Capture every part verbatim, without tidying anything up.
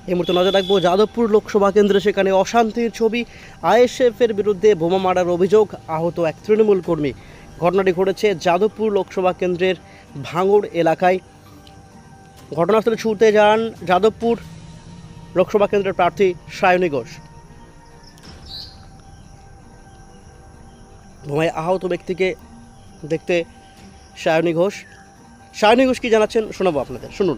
এই মুহূর্তে নজর রাখবো যাদবপুর লোকসভা কেন্দ্রে, সেখানে অশান্তির ছবি। আইএসএফের বিরুদ্ধে বোমা মারার অভিযোগ, আহত এক তৃণমূল কর্মী। ঘটনাটি ঘটেছে যাদবপুর লোকসভা কেন্দ্রের ভাঙড় এলাকায়। ঘটনাস্থলে ছুটে যান যাদবপুর লোকসভা কেন্দ্রের প্রার্থী সায়নী ঘোষ। বোমায় আহত ব্যক্তিকে দেখতে সায়নী ঘোষ সায়নী ঘোষ কি জানাচ্ছেন শোনাবো আপনাদের, শুনুন।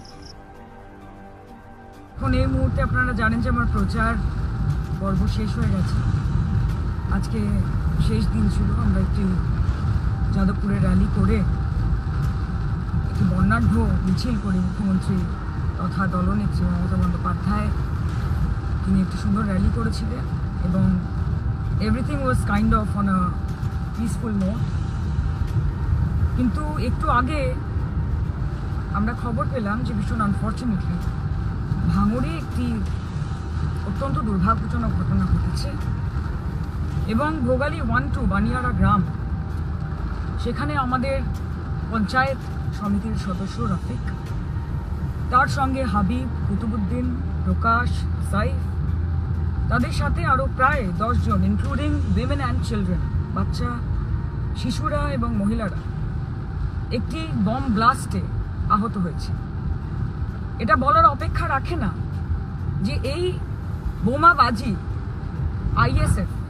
এখন এই মুহূর্তে আপনারা জানেন যে আমার প্রচার পর্ব শেষ হয়ে গেছে। আজকে শেষ দিন ছিল। আমরা একটি যাদবপুরে র্যালি করে একটি বর্ণাঢ্য মিছিল করি। মুখ্যমন্ত্রী তথা দলনেত্রী মমতা বন্দ্যোপাধ্যায় তিনি একটি সুন্দর র্যালি করেছিলেন এবং everything was kind of on a peaceful note. কিন্তু একটু আগে আমরা খবর পেলাম যে ভীষণ আনফর্চুনেটলি ভাঙড়ে একটি অত্যন্ত দুর্ভাগ্যজনক ঘটনা ঘটেছে এবং ভোগালী ওয়ান টু বানিয়ারা গ্রাম, সেখানে আমাদের পঞ্চায়েত সমিতির সদস্য রফিক, তার সঙ্গে হাবিব, কুতুবুদ্দিন, প্রকাশ, সাইফ, তাদের সাথে আরও প্রায় দশজন ইনক্লুডিং উইমেন অ্যান্ড চিলড্রেন, বাচ্চা, শিশুরা এবং মহিলারা একটি বম ব্লাস্টে আহত হয়েছে। এটা বলার অপেক্ষা রাখে না যে এই বোমাবাজি আইএসএফ